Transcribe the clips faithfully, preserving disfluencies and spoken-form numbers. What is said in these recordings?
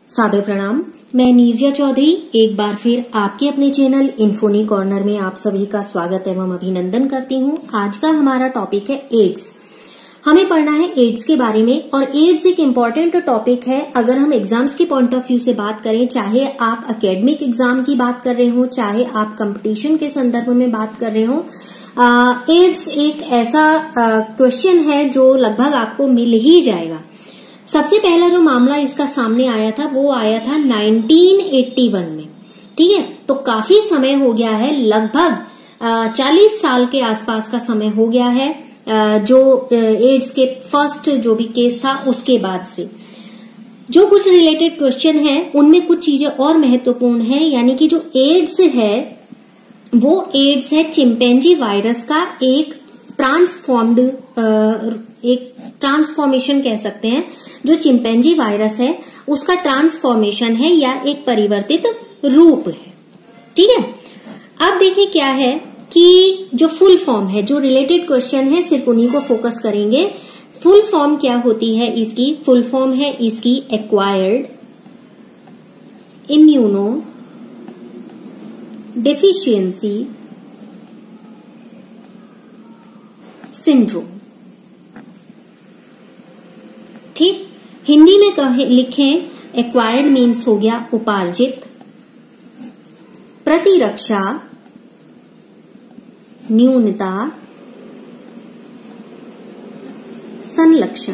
सादर प्रणाम। मैं नीरजा चौधरी एक बार फिर आपके अपने चैनल इन्फोनी कॉर्नर में आप सभी का स्वागत एवं अभिनंदन करती हूँ। आज का हमारा टॉपिक है एड्स। हमें पढ़ना है एड्स के बारे में और एड्स एक इम्पॉर्टेंट टॉपिक है। अगर हम एग्जाम्स के पॉइंट ऑफ व्यू से बात करें, चाहे आप एकेडमिक एग्जाम की बात कर रहे हो, चाहे आप कंपटीशन के संदर्भ में बात कर रहे हो, एड्स एक ऐसा क्वेश्चन है जो लगभग आपको मिल ही जाएगा। सबसे पहला जो मामला इसका सामने आया था वो आया था नाइनटीन एटी वन में। ठीक है, तो काफी समय हो गया है, लगभग चालीस साल के आसपास का समय हो गया है जो एड्स के फर्स्ट जो भी केस था उसके बाद से। जो कुछ रिलेटेड क्वेश्चन है उनमें कुछ चीजें और महत्वपूर्ण है, यानी कि जो एड्स है वो एड्स है चिंपैंजी वायरस का एक ट्रांसफॉर्म्ड एक ट्रांसफॉर्मेशन कह सकते हैं। जो चिंपैंजी वायरस है उसका ट्रांसफॉर्मेशन है या एक परिवर्तित रूप है। ठीक है, अब देखिए क्या है कि जो फुल फॉर्म है, जो रिलेटेड क्वेश्चन है सिर्फ उन्हीं को फोकस करेंगे। फुल फॉर्म क्या होती है इसकी? फुल फॉर्म है इसकी एक्वायर्ड इम्यूनो डेफिशिएंसी सिंड्रोम। ठीक, हिंदी में कहे लिखें एक्वायर्ड मीन्स हो गया उपार्जित, प्रतिरक्षा न्यूनता संलक्षण।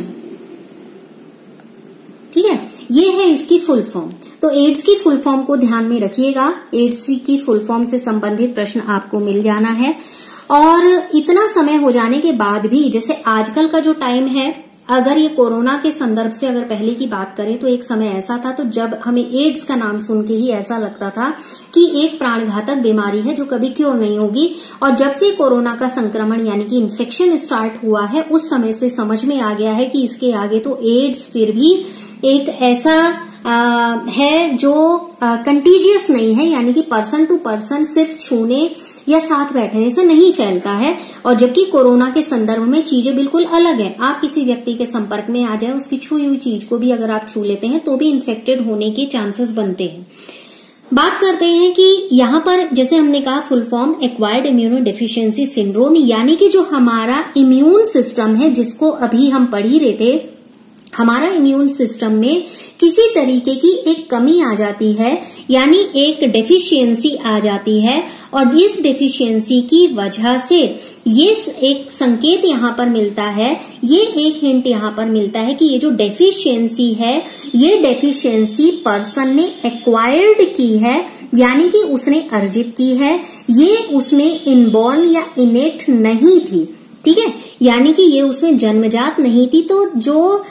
ठीक है, ये है इसकी फुल फॉर्म। तो एड्स की फुल फॉर्म को ध्यान में रखिएगा। एड्स की फुल फॉर्म से संबंधित प्रश्न आपको मिल जाना है। और इतना समय हो जाने के बाद भी, जैसे आजकल का जो टाइम है, अगर ये कोरोना के संदर्भ से अगर पहले की बात करें तो एक समय ऐसा था तो जब हमें एड्स का नाम सुन के ही ऐसा लगता था कि एक प्राणघातक बीमारी है जो कभी क्योर नहीं होगी। और जब से कोरोना का संक्रमण यानी कि इन्फेक्शन स्टार्ट हुआ है उस समय से समझ में आ गया है कि इसके आगे तो एड्स फिर भी एक ऐसा आ, है जो कंटीजियस नहीं है, यानी कि पर्सन टू पर्सन सिर्फ छूने या साथ बैठने से नहीं फैलता है। और जबकि कोरोना के संदर्भ में चीजें बिल्कुल अलग है। आप किसी व्यक्ति के संपर्क में आ जाए, उसकी छुई हुई चीज को भी अगर आप छू लेते हैं तो भी इन्फेक्टेड होने के चांसेस बनते हैं। बात करते हैं कि यहाँ पर जैसे हमने कहा full form acquired immunodeficiency syndrome, यानी कि जो हमारा इम्यून सिस्टम है जिसको अभी हम पढ़ ही रहे थे, हमारा इम्यून सिस्टम में किसी तरीके की एक कमी आ जाती है, यानी एक डेफिशिएंसी आ जाती है। और इस डेफिशिएंसी की वजह से ये एक संकेत यहाँ पर मिलता है, ये एक हिंट यहाँ पर मिलता है कि ये जो डेफिशिएंसी है, ये डेफिशिएंसी पर्सन ने एक्वायर्ड की है, यानी कि उसने अर्जित की है। ये उसमें इनबॉर्न या इनेट नहीं थी। ठीक है, यानी कि ये उसमें जन्मजात नहीं थी। तो जो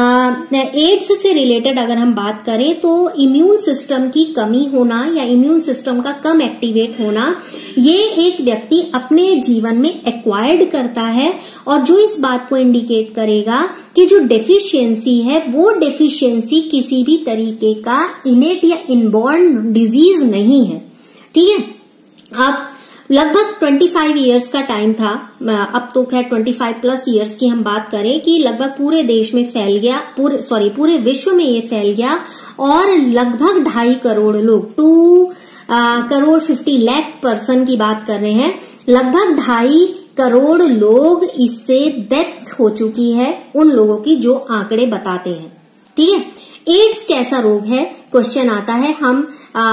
एड्स से रिलेटेड अगर हम बात करें तो इम्यून सिस्टम की कमी होना या इम्यून सिस्टम का कम एक्टिवेट होना, ये एक व्यक्ति अपने जीवन में एक्वायर्ड करता है। और जो इस बात को इंडिकेट करेगा कि जो डेफिशिएंसी है वो डेफिशिएंसी किसी भी तरीके का इनेट या इनबॉर्न डिजीज नहीं है। ठीक है, अब लगभग पच्चीस इयर्स का टाइम था, अब तो खैर पच्चीस प्लस इयर्स की हम बात करें कि लगभग पूरे देश में फैल गया, पूरे सॉरी पूरे विश्व में ये फैल गया और लगभग ढाई करोड़ लोग, two crore fifty lakh person की बात कर रहे हैं, लगभग ढाई करोड़ लोग इससे डेथ हो चुकी है, उन लोगों की जो आंकड़े बताते हैं। ठीक है, एड्स कैसा रोग है? क्वेश्चन आता है। हम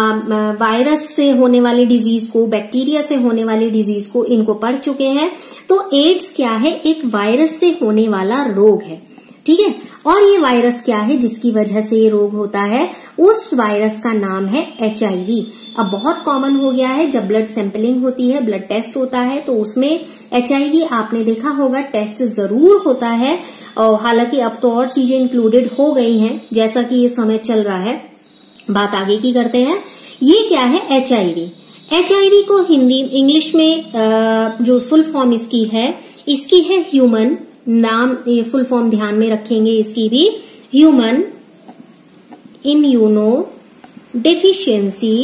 वायरस से होने वाली डिजीज को, बैक्टीरिया से होने वाली डिजीज को, इनको पढ़ चुके हैं। तो एड्स क्या है? एक वायरस से होने वाला रोग है। ठीक है, और ये वायरस क्या है जिसकी वजह से ये रोग होता है? उस वायरस का नाम है एच आई वी। अब बहुत कॉमन हो गया है, जब ब्लड सैंपलिंग होती है, ब्लड टेस्ट होता है तो उसमें एच आई वी आपने देखा होगा टेस्ट जरूर होता है। और हालांकि अब तो और चीजें इंक्लूडेड हो गई हैं जैसा कि ये समय चल रहा है। बात आगे की करते हैं। ये क्या है? H I V. H I V को हिंदी इंग्लिश में जो फुल फॉर्म इसकी है, इसकी है ह्यूमन नाम, ये फुल फॉर्म ध्यान में रखेंगे इसकी भी, ह्यूमन इम्यूनो डेफिशिएंसी।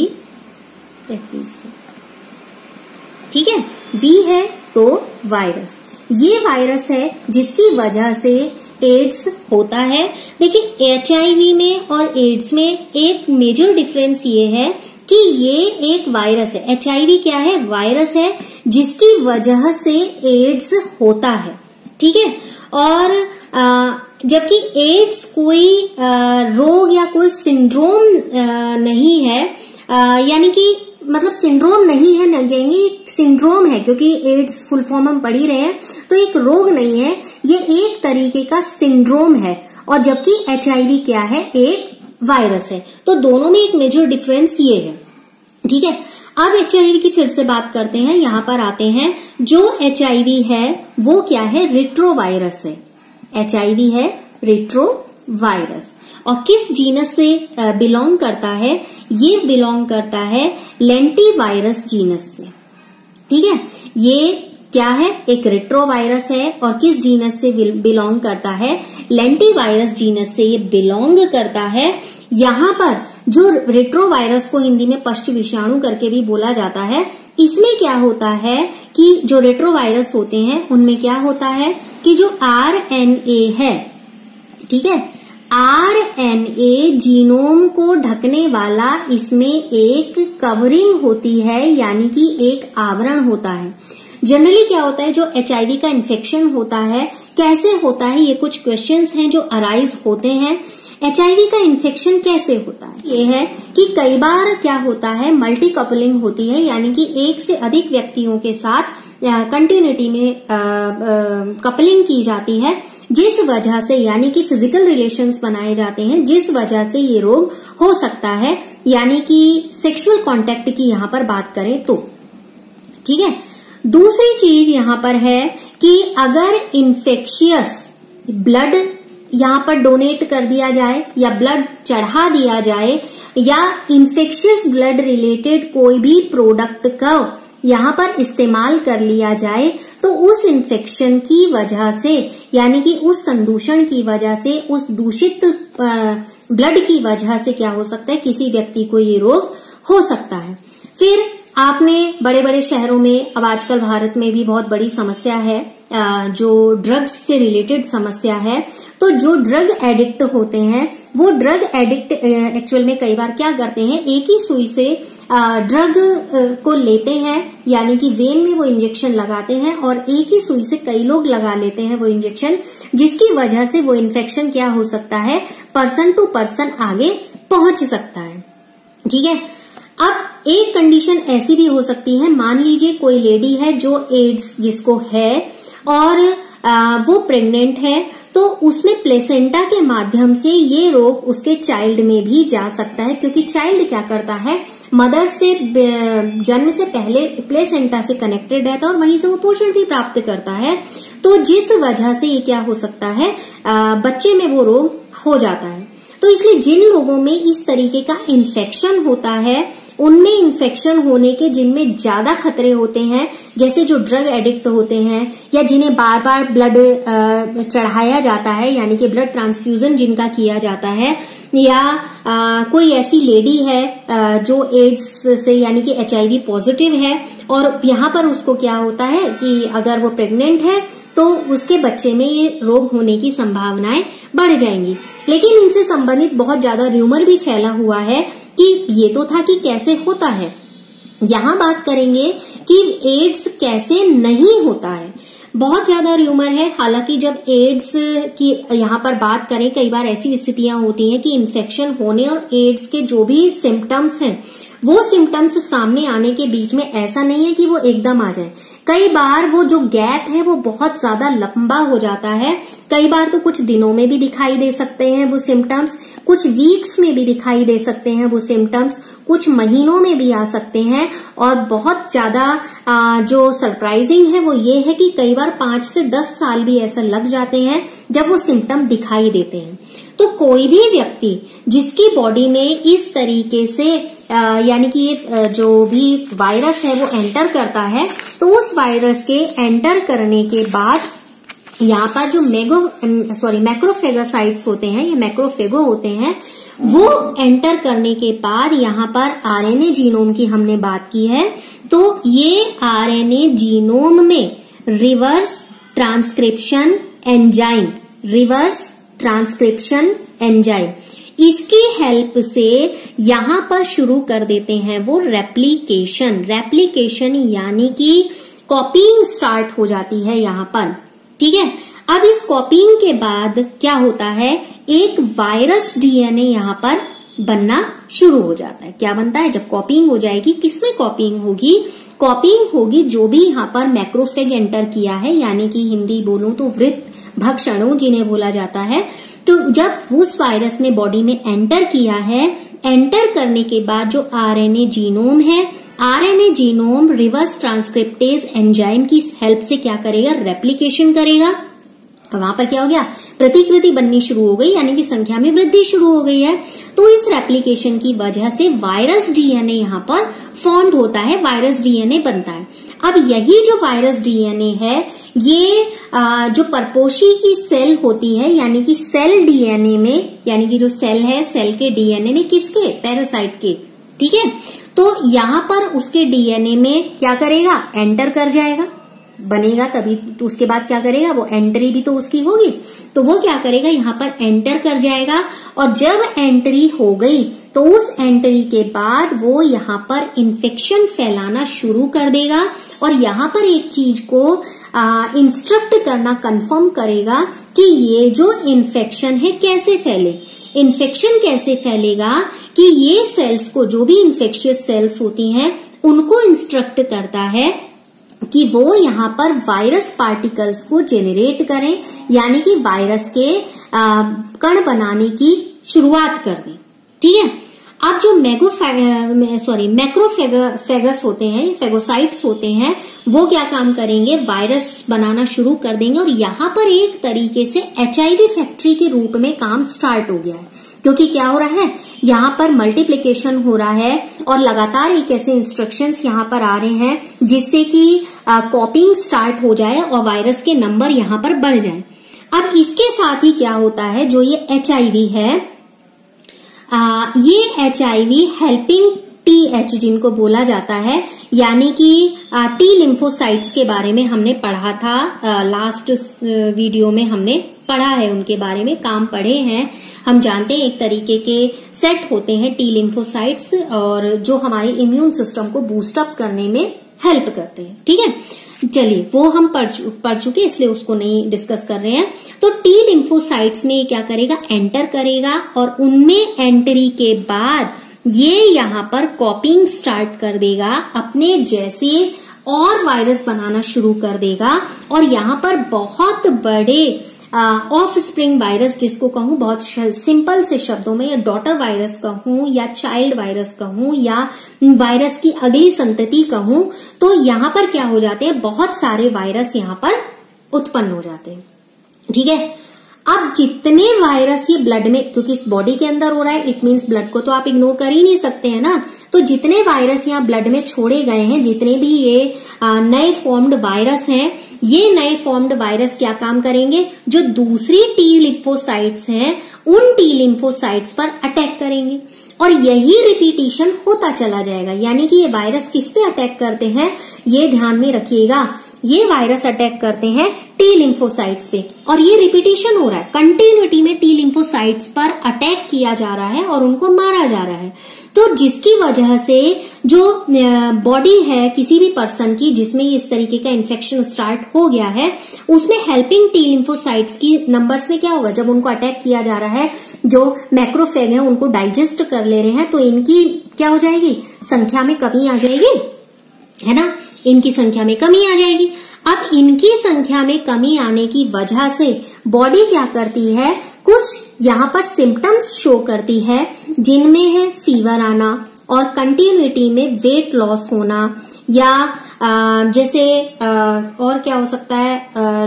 ठीक है, वी है तो वायरस। ये वायरस है जिसकी वजह से एड्स होता है। देखिए एचआईवी में और एड्स में एक मेजर डिफरेंस ये है कि ये एक वायरस है। एचआईवी क्या है? वायरस है जिसकी वजह से एड्स होता है, ठीक है। और आ, जबकि एड्स कोई आ, रोग या कोई सिंड्रोम आ, नहीं है, आ, यानी कि मतलब सिंड्रोम नहीं है, न कहेंगे सिंड्रोम है क्योंकि एड्स फुल फॉर्म हम पढ़ ही रहे हैं, तो एक रोग नहीं है, ये एक तरीके का सिंड्रोम है। और जबकि एचआईवी क्या है? एक वायरस है। तो दोनों में एक मेजर डिफरेंस ये है, ठीक है। अब एचआईवी की फिर से बात करते हैं, यहां पर आते हैं। जो एचआईवी है वो क्या है? रेट्रोवायरस है। एचआईवी है रेट्रोवायरस। और किस जीनस से बिलोंग करता है? ये बिलोंग करता है लेंटिवायरस जीनस से, ठीक है। ये क्या है? एक रेट्रोवायरस है। और किस जीनस से बिलोंग करता है? लेंटिवायरस जीनस से ये बिलोंग करता है। यहाँ पर जो रेट्रोवायरस को हिंदी में पश्च विषाणु करके भी बोला जाता है, इसमें क्या होता है कि जो रेट्रोवायरस होते हैं उनमें क्या होता है कि जो आरएनए है, ठीक है, आरएनए जीनोम को ढकने वाला इसमें एक कवरिंग होती है, यानी कि एक आवरण होता है। जनरली क्या होता है, जो एचआईवी का इन्फेक्शन होता है कैसे होता है, ये कुछ क्वेश्चंस हैं जो अराइज होते हैं। एचआईवी का इन्फेक्शन कैसे होता है? ये है कि कई बार क्या होता है, मल्टी कपलिंग होती है, यानी कि एक से अधिक व्यक्तियों के साथ कंटिन्यूटी में कपलिंग की जाती है, जिस वजह से यानी कि फिजिकल रिलेशंस बनाए जाते हैं, जिस वजह से ये रोग हो सकता है, यानी कि सेक्सुअल कांटेक्ट की यहाँ पर बात करें तो, ठीक है। दूसरी चीज यहाँ पर है कि अगर इन्फेक्शियस ब्लड यहाँ पर डोनेट कर दिया जाए या ब्लड चढ़ा दिया जाए या इन्फेक्शियस ब्लड रिलेटेड कोई भी प्रोडक्ट का यहाँ पर इस्तेमाल कर लिया जाए, तो उस इन्फेक्शन की वजह से यानी कि उस संदूषण की वजह से, उस दूषित ब्लड की वजह से क्या हो सकता है, किसी व्यक्ति को ये रोग हो सकता है। फिर आपने बड़े बड़े शहरों में, अब आजकल भारत में भी बहुत बड़ी समस्या है जो ड्रग्स से रिलेटेड समस्या है, तो जो ड्रग एडिक्ट होते हैं वो ड्रग एडिक्ट एक्चुअल में कई बार क्या करते हैं, एक ही सुई से ड्रग को लेते हैं, यानी कि वेन में वो इंजेक्शन लगाते हैं और एक ही सुई से कई लोग लगा लेते हैं वो इंजेक्शन, जिसकी वजह से वो इन्फेक्शन क्या हो सकता है, पर्सन टू पर्सन आगे पहुंच सकता है, ठीक है। अब एक कंडीशन ऐसी भी हो सकती है, मान लीजिए कोई लेडी है जो एड्स जिसको है और आ, वो प्रेग्नेंट है, तो उसमें प्लेसेंटा के माध्यम से ये रोग उसके चाइल्ड में भी जा सकता है, क्योंकि चाइल्ड क्या करता है, मदर से जन्म से पहले प्लेसेंटा से कनेक्टेड रहता है और वहीं से वो पोषण भी प्राप्त करता है। तो जिस वजह से ये क्या हो सकता है, आ, बच्चे में वो रोग हो जाता है। तो इसलिए जिन लोगों में इस तरीके का इन्फेक्शन होता है, उनमें इन्फेक्शन होने के जिनमें ज्यादा खतरे होते हैं, जैसे जो ड्रग एडिक्ट होते हैं या जिन्हें बार बार ब्लड चढ़ाया जाता है, यानी कि ब्लड ट्रांसफ्यूजन जिनका किया जाता है, या आ, कोई ऐसी लेडी है आ, जो एड्स से यानी कि एचआईवी पॉजिटिव है और यहाँ पर उसको क्या होता है कि अगर वो प्रेग्नेंट है तो उसके बच्चे में ये रोग होने की संभावनाएं बढ़ जाएंगी। लेकिन इनसे संबंधित बहुत ज्यादा र्यूमर भी फैला हुआ है कि ये तो था कि कैसे होता है, यहाँ बात करेंगे कि एड्स कैसे नहीं होता है। बहुत ज्यादा र्यूमर है, हालांकि जब एड्स की यहाँ पर बात करें, कई बार ऐसी स्थितियां होती हैं कि इन्फेक्शन होने और एड्स के जो भी सिम्टम्स हैं वो सिम्टम्स सामने आने के बीच में ऐसा नहीं है कि वो एकदम आ जाए। कई बार वो जो गैप है वो बहुत ज्यादा लंबा हो जाता है, कई बार तो कुछ दिनों में भी दिखाई दे सकते हैं वो सिम्टम्स, कुछ वीक्स में भी दिखाई दे सकते हैं वो सिम्टम्स, कुछ महीनों में भी आ सकते हैं। और बहुत ज्यादा जो सरप्राइजिंग है वो ये है कि कई बार पांच से दस साल भी ऐसा लग जाते हैं जब वो सिम्टम दिखाई देते हैं। तो कोई भी व्यक्ति जिसकी बॉडी में इस तरीके से यानी कि ये जो भी वायरस है वो एंटर करता है, तो उस वायरस के एंटर करने के बाद यहाँ पर जो मेगो सॉरी मैक्रोफेगोसाइट्स होते हैं, ये मैक्रोफेगो होते हैं, वो एंटर करने के बाद यहाँ पर आरएनए जीनोम की हमने बात की है, तो ये आरएनए जीनोम में reverse transcription enzyme reverse transcription enzyme, इसकी हेल्प से यहां पर शुरू कर देते हैं वो रेप्लिकेशन। रेप्लिकेशन यानी कि कॉपीइंग स्टार्ट हो जाती है यहां पर, ठीक है। अब इस कॉपीइंग के बाद क्या होता है, एक वायरस डीएनए यहां पर बनना शुरू हो जाता है। क्या बनता है, जब कॉपीइंग हो जाएगी, किसमें कॉपीइंग होगी, कॉपीइंग होगी जो भी यहां पर मैक्रोफेग एंटर किया है, यानी कि हिंदी बोलूं तो वृत्त भक्षणु जिन्हें बोला जाता है। तो जब उस वायरस ने बॉडी में एंटर किया है, एंटर करने के बाद जो आरएनए जीनोम है, RNA genome reverse transcriptase enzyme की हेल्प से क्या करेगा, रेप्लिकेशन करेगा। वहां पर क्या हो गया, प्रतिकृति बननी शुरू हो गई, यानी कि संख्या में वृद्धि शुरू हो गई है। तो इस रेप्लिकेशन की वजह से वायरस डीएनए यहां पर फॉर्म्ड होता है, वायरस डीएनए बनता है। अब यही जो वायरस डीएनए है, ये आ, जो परपोषी की सेल होती है, यानी कि सेल डीएनए में, यानी कि जो सेल है, सेल के डीएनए में किसके, पैरासाइट के, ठीक है। तो यहां पर उसके डीएनए में क्या करेगा, एंटर कर जाएगा, बनेगा तभी, तो उसके बाद क्या करेगा, वो एंट्री भी तो उसकी होगी, तो वो क्या करेगा, यहाँ पर एंटर कर जाएगा। और जब एंट्री हो गई तो उस एंट्री के बाद वो यहाँ पर इन्फेक्शन फैलाना शुरू कर देगा, और यहाँ पर एक चीज को इंस्ट्रक्ट करना कंफर्म करेगा कि ये जो इन्फेक्शन है कैसे फैले। इन्फेक्शन कैसे फैलेगा कि ये सेल्स को, जो भी इन्फेक्शियस सेल्स होती हैं, उनको इंस्ट्रक्ट करता है कि वो यहाँ पर वायरस पार्टिकल्स को जेनरेट करें, यानी कि वायरस के आ, कण बनाने की शुरुआत कर दें, ठीक है। अब जो मैगोफेग सॉरी मैक्रोफेगस होते हैं, फेगोसाइट्स होते हैं, वो क्या काम करेंगे, वायरस बनाना शुरू कर देंगे, और यहाँ पर एक तरीके से एचआईवी फैक्ट्री के रूप में काम स्टार्ट हो गया है। क्योंकि क्या हो रहा है, यहाँ पर मल्टीप्लिकेशन हो रहा है, और लगातार एक ऐसे इंस्ट्रक्शंस यहाँ पर आ रहे हैं जिससे कि कॉपिंग स्टार्ट हो जाए और वायरस के नंबर यहाँ पर बढ़ जाए। अब इसके साथ ही क्या होता है, जो ये एचआईवी है, आ, ये एचआईवी हेल्पिंग टी एच जिनको बोला जाता है, यानी कि टी लिम्फोसाइट्स के बारे में हमने पढ़ा था, आ, लास्ट वीडियो में हमने पढ़ा है, उनके बारे में काम पढ़े हैं। हम जानते हैं एक तरीके के सेट होते हैं टी लिम्फोसाइट्स, और जो हमारे इम्यून सिस्टम को बूस्ट अप करने में हेल्प करते हैं, ठीक है। चलिए, वो हम पढ़ पढ़ चुके, इसलिए उसको नहीं डिस्कस कर रहे हैं। तो टी लिम्फोसाइट्स में क्या करेगा, एंटर करेगा, और उनमें एंट्री के बाद ये यहाँ पर कॉपिंग स्टार्ट कर देगा, अपने जैसे और वायरस बनाना शुरू कर देगा। और यहाँ पर बहुत बड़े ऑफ स्प्रिंग वायरस, जिसको कहूं बहुत सिंपल से शब्दों में, या डॉटर वायरस कहूं, या चाइल्ड वायरस कहूं, या वायरस की अगली संतति कहूं, तो यहाँ पर क्या हो जाते हैं, बहुत सारे वायरस यहाँ पर उत्पन्न हो जाते हैं, ठीक है। अब जितने वायरस ये ब्लड में, क्योंकि इस बॉडी के अंदर हो रहा है, इट मीन्स ब्लड को तो आप इग्नोर कर ही नहीं सकते हैं ना, तो जितने वायरस यहाँ ब्लड में छोड़े गए हैं, जितने भी ये नए फॉर्म्ड वायरस हैं, ये नए फॉर्म्ड वायरस क्या काम करेंगे, जो दूसरी टी लिम्फोसाइट्स हैं, उन टी लिम्फोसाइट्स पर अटैक करेंगे, और यही रिपीटिशन होता चला जाएगा। यानी कि ये वायरस किस पे अटैक करते हैं, ये ध्यान में रखिएगा, ये वायरस अटैक करते हैं टी लिम्फोसाइट्स पे, और ये रिपीटेशन हो रहा है, कंटिन्यूटी में टी लिम्फोसाइट्स पर अटैक किया जा रहा है और उनको मारा जा रहा है। तो जिसकी वजह से जो बॉडी है किसी भी पर्सन की, जिसमें इस तरीके का इन्फेक्शन स्टार्ट हो गया है, उसमें हेल्पिंग टी लिम्फोसाइट्स की नंबर्स में क्या होगा, जब उनको अटैक किया जा रहा है, जो मैक्रोफेग है उनको डाइजेस्ट कर ले रहे हैं, तो इनकी क्या हो जाएगी, संख्या में कमी आ जाएगी, है ना, इनकी संख्या में कमी आ जाएगी। अब इनकी संख्या में कमी आने की वजह से बॉडी क्या करती है, कुछ यहाँ पर सिम्टम्स शो करती है, जिनमें है फीवर आना, और कंटिन्यूटी में वेट लॉस होना, या आ, जैसे आ, और क्या हो सकता है, आ,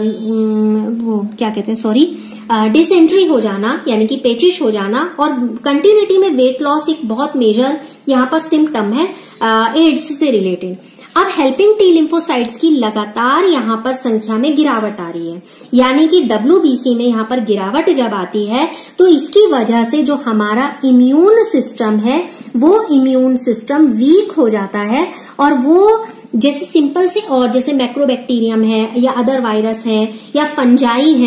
वो क्या कहते हैं, सॉरी, डिसेंट्री हो जाना, यानी कि पेचिश हो जाना, और कंटिन्यूटी में वेट लॉस एक बहुत मेजर यहाँ पर सिम्टम है एड्स से रिलेटेड। अब हेल्पिंग टी लिम्फोसाइट्स की लगातार यहाँ पर संख्या में गिरावट आ रही है, यानी कि डब्ल्यूबीसी में यहाँ पर गिरावट जब आती है, तो इसकी वजह से जो हमारा इम्यून सिस्टम है, वो इम्यून सिस्टम वीक हो जाता है, और वो जैसे सिंपल से, और जैसे मैक्रोबैक्टीरियम है, या अदर वायरस है, या फंजाई है,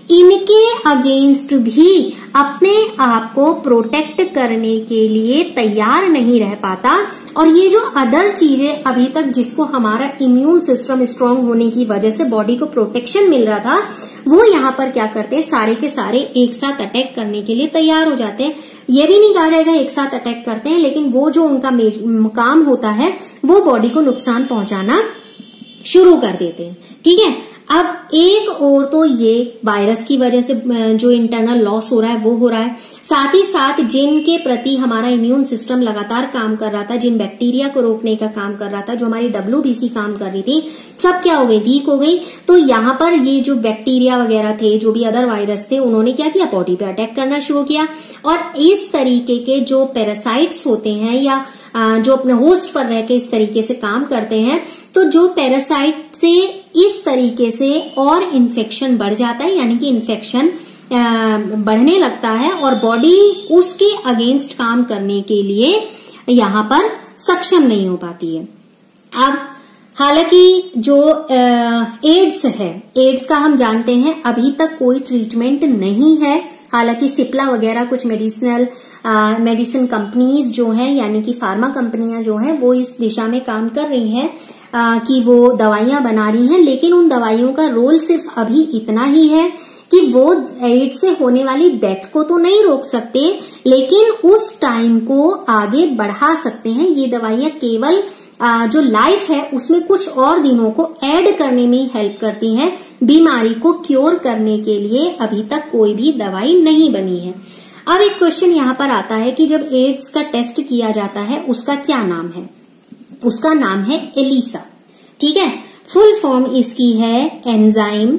इनके अगेंस्ट भी अपने आप को प्रोटेक्ट करने के लिए तैयार नहीं रह पाता। और ये जो अदर चीजें अभी तक जिसको हमारा इम्यून सिस्टम स्ट्रांग होने की वजह से बॉडी को प्रोटेक्शन मिल रहा था, वो यहाँ पर क्या करते हैं, सारे के सारे एक साथ अटैक करने के लिए तैयार हो जाते हैं। ये भी नहीं कहा जाएगा एक साथ अटैक करते हैं, लेकिन वो जो उनका काम होता है वो बॉडी को नुकसान पहुंचाना शुरू कर देते हैं। ठीक है, अब एक और तो ये वायरस की वजह से जो इंटरनल लॉस हो रहा है वो हो रहा है, साथ ही साथ जिनके प्रति हमारा इम्यून सिस्टम लगातार काम कर रहा था, जिन बैक्टीरिया को रोकने का काम कर रहा था, जो हमारी डब्ल्यूबीसी काम कर रही थी, सब क्या हो गई, वीक हो गई। तो यहाँ पर ये जो बैक्टीरिया वगैरह थे, जो भी अदर वायरस थे, उन्होंने क्या किया, बॉडी पे अटैक करना शुरू किया। और इस तरीके के जो पैरासाइट्स होते हैं या जो अपने होस्ट पर रह के इस तरीके से काम करते हैं, तो जो पैरासाइट से इस तरीके से और इन्फेक्शन बढ़ जाता है, यानी कि इन्फेक्शन बढ़ने लगता है और बॉडी उसके अगेंस्ट काम करने के लिए यहाँ पर सक्षम नहीं हो पाती है। अब हालांकि जो एड्स है, एड्स का हम जानते हैं अभी तक कोई ट्रीटमेंट नहीं है। हालांकि सिप्ला वगैरह कुछ मेडिसिनल मेडिसिन कंपनीज जो है, यानी कि फार्मा कंपनियां जो है, वो इस दिशा में काम कर रही हैं कि वो दवाइयां बना रही हैं, लेकिन उन दवाइयों का रोल सिर्फ अभी इतना ही है कि वो एड्स से होने वाली डेथ को तो नहीं रोक सकते, लेकिन उस टाइम को आगे बढ़ा सकते हैं। ये दवाइयां केवल जो लाइफ है उसमें कुछ और दिनों को ऐड करने में हेल्प करती हैं। बीमारी को क्योर करने के लिए अभी तक कोई भी दवाई नहीं बनी है। अब एक क्वेश्चन यहाँ पर आता है कि जब एड्स का टेस्ट किया जाता है उसका क्या नाम है, उसका नाम है एलिसा। ठीक है, फुल फॉर्म इसकी है enzyme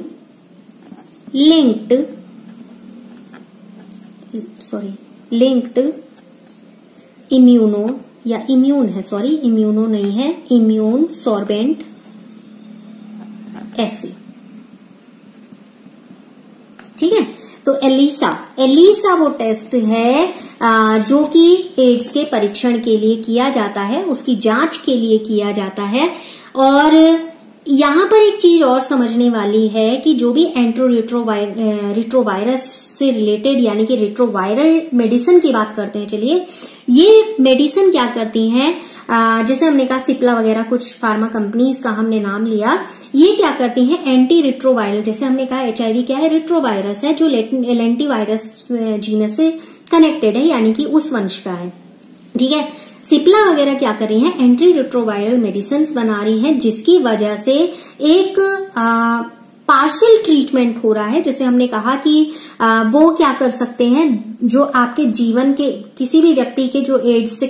linked sorry linked immuno या इम्यून है सॉरी इम्यूनो नहीं है इम्यून सॉर्बेंट एसे। ठीक है, तो एलिसा एलिसा वो टेस्ट है जो कि एड्स के परीक्षण के लिए किया जाता है, उसकी जांच के लिए किया जाता है। और यहाँ पर एक चीज और समझने वाली है कि जो भी एंट्रो रिट्रोवायरस से रिलेटेड यानी कि रिट्रोवायरल मेडिसिन की बात करते हैं, चलिए ये मेडिसिन क्या करती हैं, जैसे हमने कहा सिप्ला वगैरह कुछ फार्मा कंपनीज का हमने नाम लिया, ये क्या करती हैं एंटी रिट्रोवायरल। जैसे हमने कहा एचआईवी क्या है, रिट्रोवायरस है जो लेंटिवायरस जीनस से कनेक्टेड है, यानी कि उस वंश का है। ठीक है, सिप्ला वगैरह क्या कर रही हैं, एंटी रिट्रोवायरल मेडिसिन बना रही हैं, जिसकी वजह से एक पार्शियल ट्रीटमेंट हो रहा है। जैसे हमने कहा कि आ, वो क्या कर सकते हैं, जो आपके जीवन के किसी भी व्यक्ति के जो एड्स से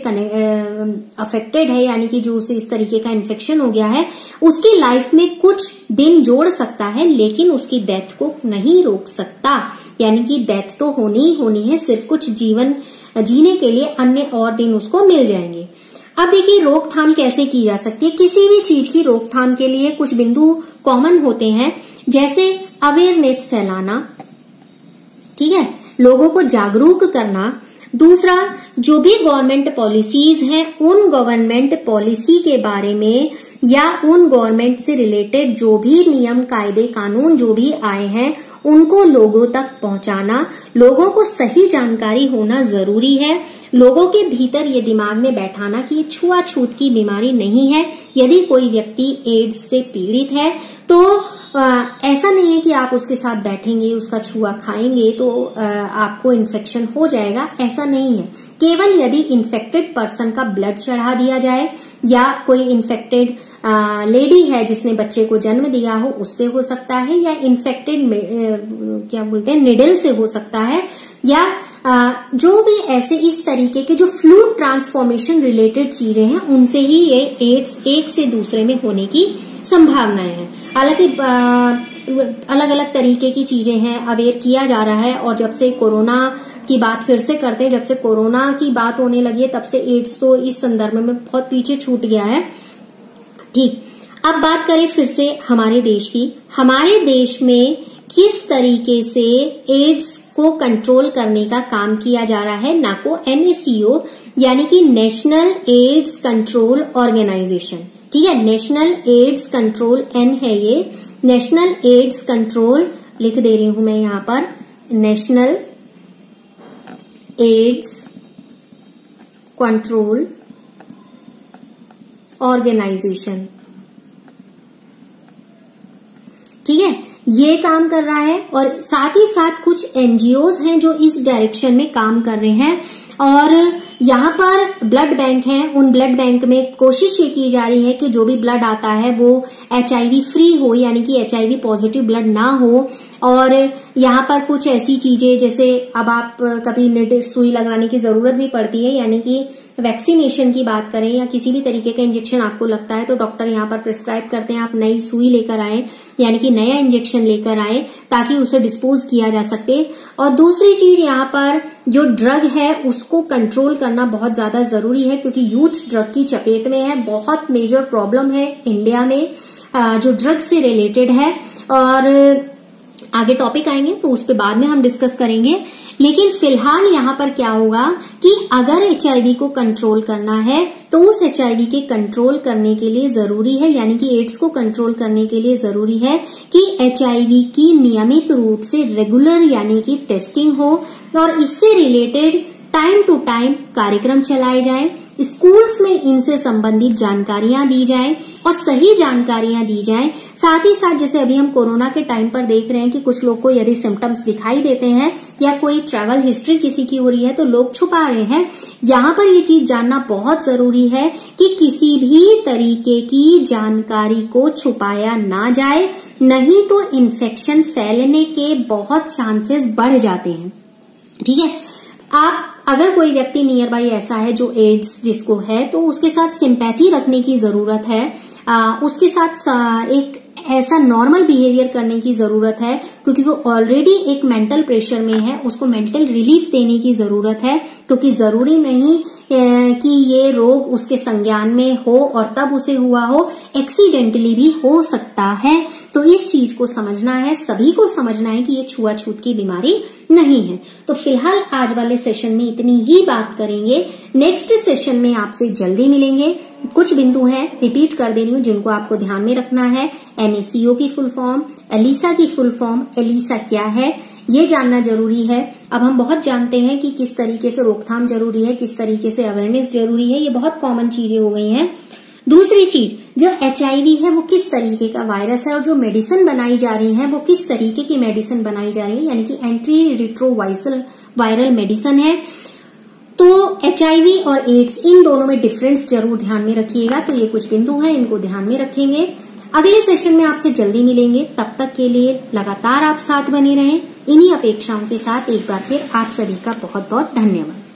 अफेक्टेड है, यानी कि जो उसे इस तरीके का इन्फेक्शन हो गया है, उसकी लाइफ में कुछ दिन जोड़ सकता है, लेकिन उसकी डेथ को नहीं रोक सकता। यानी कि डेथ तो होनी ही होनी है, सिर्फ कुछ जीवन जीने के लिए अन्य और दिन उसको मिल जाएंगे। अब देखिए रोकथाम कैसे की जा सकती है। किसी भी चीज की रोकथाम के लिए कुछ बिंदु कॉमन होते हैं, जैसे अवेयरनेस फैलाना, ठीक है, लोगों को जागरूक करना। दूसरा, जो भी गवर्नमेंट पॉलिसीज हैं उन गवर्नमेंट पॉलिसी के बारे में या उन गवर्नमेंट से रिलेटेड जो भी नियम कायदे कानून जो भी आए हैं उनको लोगों तक पहुंचाना। लोगों को सही जानकारी होना जरूरी है। लोगों के भीतर ये दिमाग में बैठाना कि ये छुआछूत की बीमारी नहीं है। यदि कोई व्यक्ति एड्स से पीड़ित है तो आ, ऐसा नहीं है कि आप उसके साथ बैठेंगे, उसका छुआ खाएंगे तो आ, आपको इन्फेक्शन हो जाएगा, ऐसा नहीं है। केवल यदि इन्फेक्टेड पर्सन का ब्लड चढ़ा दिया जाए या कोई इन्फेक्टेड लेडी है जिसने बच्चे को जन्म दिया हो उससे हो सकता है, या इन्फेक्टेड क्या बोलते हैं निडल से हो सकता है, या आ, जो भी ऐसे इस तरीके के जो फ्लूइड ट्रांसफॉर्मेशन रिलेटेड चीजें हैं उनसे ही ये एड्स एक से दूसरे में होने की संभावनाएं हैं। हालांकि अलग अलग तरीके की चीजें हैं, अवेयर किया जा रहा है। और जब से कोरोना की बात फिर से करते हैं, जब से कोरोना की बात होने लगी है तब से एड्स तो इस संदर्भ में बहुत पीछे छूट गया है। ठीक, अब बात करें फिर से हमारे देश की। हमारे देश में किस तरीके से एड्स को कंट्रोल करने का काम किया जा रहा है, नाको एनएसीओ यानी कि नेशनल एड्स कंट्रोल ऑर्गेनाइजेशन। ठीक है, नेशनल एड्स कंट्रोल एन है ये, नेशनल एड्स कंट्रोल लिख दे रही हूं मैं यहां पर, नेशनल एड्स कंट्रोल ऑर्गेनाइजेशन। ठीक है, ये काम कर रहा है और साथ ही साथ कुछ एनजीओज हैं जो इस डायरेक्शन में काम कर रहे हैं। और यहाँ पर ब्लड बैंक हैं, उन ब्लड बैंक में कोशिश ये की जा रही है कि जो भी ब्लड आता है वो एचआईवी फ्री हो, यानी कि एचआईवी पॉजिटिव ब्लड ना हो। और यहाँ पर कुछ ऐसी चीजें जैसे अब आप कभी नेट सुई लगाने की जरूरत भी पड़ती है, यानी कि वैक्सीनेशन की बात करें या किसी भी तरीके का इंजेक्शन आपको लगता है तो डॉक्टर यहाँ पर प्रिस्क्राइब करते हैं आप नई सुई लेकर आए, यानी कि नया इंजेक्शन लेकर आए ताकि उसे डिस्पोज किया जा सके। और दूसरी चीज यहाँ पर जो ड्रग है उसको कंट्रोल करना बहुत ज्यादा जरूरी है, क्योंकि यूथ ड्रग की चपेट में है। बहुत मेजर प्रॉब्लम है इंडिया में जो ड्रग से रिलेटेड है, और आगे टॉपिक आएंगे तो उस पे बाद में हम डिस्कस करेंगे। लेकिन फिलहाल यहाँ पर क्या होगा कि अगर एचआईवी को कंट्रोल करना है तो उस एचआईवी के कंट्रोल करने के लिए जरूरी है, यानी कि एड्स को कंट्रोल करने के लिए जरूरी है कि एचआईवी की नियमित रूप से रेगुलर यानी कि टेस्टिंग हो और इससे रिलेटेड टाइम टू टाइम कार्यक्रम चलाए जाएं, स्कूल्स में इनसे संबंधित जानकारियां दी जाएं और सही जानकारियां दी जाएं। साथ ही साथ जैसे अभी हम कोरोना के टाइम पर देख रहे हैं कि कुछ लोग को यदि सिम्टम्स दिखाई देते हैं या कोई ट्रैवल हिस्ट्री किसी की हो रही है तो लोग छुपा रहे हैं। यहाँ पर ये चीज जानना बहुत जरूरी है कि किसी भी तरीके की जानकारी को छुपाया ना जाए, नहीं तो इन्फेक्शन फैलने के बहुत चांसेस बढ़ जाते हैं। ठीक है, आप अगर कोई व्यक्ति नियर बाई ऐसा है जो एड्स जिसको है तो उसके साथ सिंपैथी रखने की जरूरत है, आ, उसके साथ एक ऐसा नॉर्मल बिहेवियर करने की जरूरत है, क्योंकि वो ऑलरेडी एक मेंटल प्रेशर में है, उसको मेंटल रिलीफ देने की जरूरत है। क्योंकि जरूरी नहीं कि ये रोग उसके संज्ञान में हो और तब उसे हुआ हो, एक्सीडेंटली भी हो सकता है। तो इस चीज को समझना है, सभी को समझना है कि ये छुआछूत की बीमारी नहीं है। तो फिलहाल आज वाले सेशन में इतनी ही बात करेंगे। नेक्स्ट सेशन में आपसे जल्दी मिलेंगे। कुछ बिंदु हैं रिपीट कर दे रही हूँ जिनको आपको ध्यान में रखना है। एनएसीओ की फुल फॉर्म, एलिसा की फुल फॉर्म, एलिसा क्या है ये जानना जरूरी है। अब हम बहुत जानते हैं कि किस तरीके से रोकथाम जरूरी है, किस तरीके से अवेयरनेस जरूरी है, ये बहुत कॉमन चीजें हो गई हैं। दूसरी चीज, जो एचआईवी है वो किस तरीके का वायरस है और जो मेडिसिन बनाई जा रही है वो किस तरीके की मेडिसिन बनाई जा रही है, यानी कि एंटी रिट्रोवायरल वायरल मेडिसिन है। तो एचआईवी और एड्स इन दोनों में डिफरेंस जरूर ध्यान में रखिएगा। तो ये कुछ बिंदु हैं, इनको ध्यान में रखेंगे। अगले सेशन में आपसे जल्दी मिलेंगे, तब तक के लिए लगातार आप साथ बने रहें। इन्हीं अपेक्षाओं के साथ एक बार फिर आप सभी का बहुत बहुत धन्यवाद।